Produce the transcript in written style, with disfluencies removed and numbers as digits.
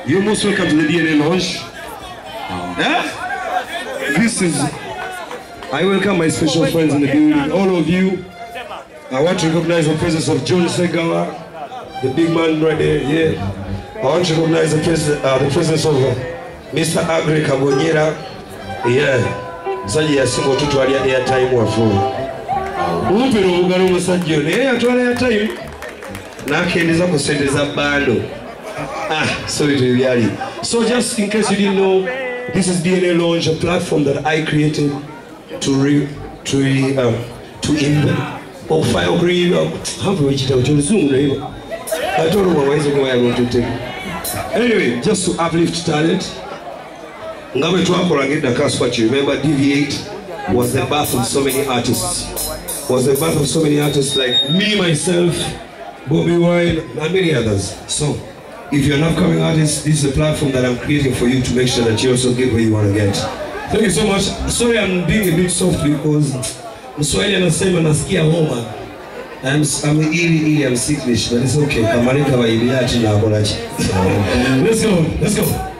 You're most welcome to the DNA Lounge. This is, I welcome my special friends in the building, all of you. I want to recognize the presence of John Segawa, the big man right there, yeah. I want to recognize the presence of Mr. Agri Kabonyera, yeah. Saji ya singo tutu wali airtime wa phone. Umpero mugalo musajjo ne atwala airtime. Nakendeza kusendeza bando. Sorry to you. So just in case you didn't know, this is DNA Lounge, a platform that I created to invent or file green. How do I Zoom? I don't know what I'm going to take. Anyway, just to uplift talent. Ngabe twakolagenda Kaspachi. Remember, Deviate was the birth of so many artists. Was the birth of so many artists like me, myself, Bobby Wine, and many others. So, if you're an upcoming artist, this is a platform that I'm creating for you to make sure that you also get where you want to get. Thank you so much. Sorry, I'm being a bit soft because Mswahili anasema nasikia homa. I'm sicklish, but it's okay. Let's go.